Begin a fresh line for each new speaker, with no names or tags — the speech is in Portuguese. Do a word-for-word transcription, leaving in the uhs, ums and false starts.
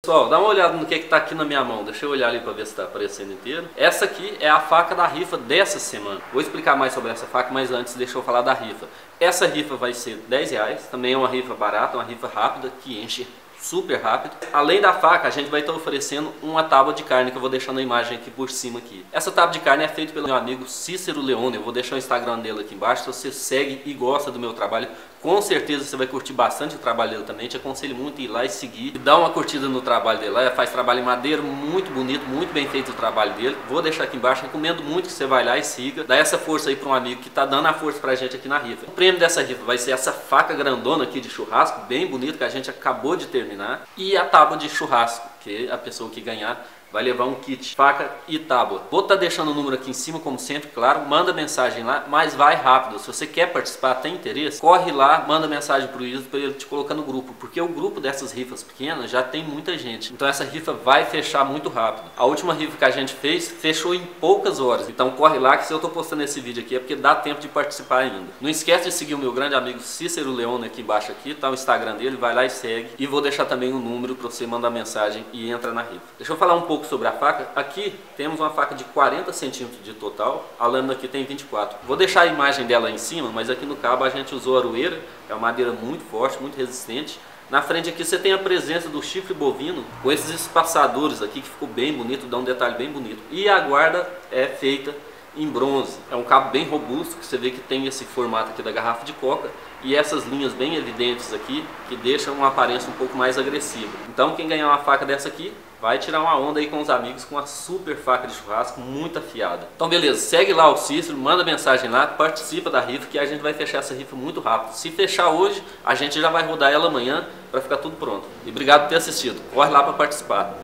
Pessoal, dá uma olhada no que está aqui na minha mão. Deixa eu olhar ali para ver se está aparecendo inteiro. Essa aqui é a faca da rifa dessa semana. Vou explicar mais sobre essa faca, mas antes deixa eu falar da rifa. Essa rifa vai ser dez reais. Também é uma rifa barata, uma rifa rápida que enche super rápido. Além da faca, a gente vai estar oferecendo uma tábua de carne que eu vou deixar na imagem aqui por cima aqui. Essa tábua de carne é feita pelo meu amigo Cícero Leone. Eu vou deixar o Instagram dele aqui embaixo. Se você segue e gosta do meu trabalho, com certeza você vai curtir bastante o trabalho dele também. Te aconselho muito a ir lá e seguir, e dar uma curtida no trabalho dele lá. Ele faz trabalho em madeira, muito bonito, muito bem feito o trabalho dele. Vou deixar aqui embaixo, recomendo muito que você vai lá e siga. Dá essa força aí para um amigo que está dando a força pra gente aqui na rifa. O prêmio dessa rifa vai ser essa faca grandona aqui de churrasco, bem bonito, que a gente acabou de terminar. E a tábua de churrasco, que a pessoa que ganhar vai levar um kit, faca e tábua. Vou estar deixando o número aqui em cima, como sempre, claro. Manda mensagem lá, mas vai rápido. Se você quer participar, tem interesse, corre lá, manda mensagem pro Iso para ele te colocar no grupo. Porque o grupo dessas rifas pequenas já tem muita gente. Então essa rifa vai fechar muito rápido. A última rifa que a gente fez, fechou em poucas horas. Então corre lá, que se eu tô postando esse vídeo aqui é porque dá tempo de participar ainda. Não esquece de seguir o meu grande amigo Cícero Leone aqui embaixo aqui, tá o Instagram dele, vai lá e segue. E vou deixar também o número para você mandar mensagem e entra na rifa. Deixa eu falar um pouco sobre a faca. Aqui temos uma faca de quarenta centímetros de total, a lâmina aqui tem vinte e quatro. Vou deixar a imagem dela em cima, mas aqui no cabo a gente usou aroeira, é uma madeira muito forte, muito resistente. Na frente aqui você tem a presença do chifre bovino, com esses espaçadores aqui que ficou bem bonito, dá um detalhe bem bonito. E a guarda é feita em bronze. É um cabo bem robusto, que você vê que tem esse formato aqui da garrafa de coca e essas linhas bem evidentes aqui que deixam uma aparência um pouco mais agressiva. Então quem ganhar uma faca dessa aqui vai tirar uma onda aí com os amigos com uma super faca de churrasco muito afiada. Então beleza, segue lá o Cícero, manda mensagem lá, participa da rifa que a gente vai fechar essa rifa muito rápido. Se fechar hoje, a gente já vai rodar ela amanhã para ficar tudo pronto. E obrigado por ter assistido. Corre lá para participar.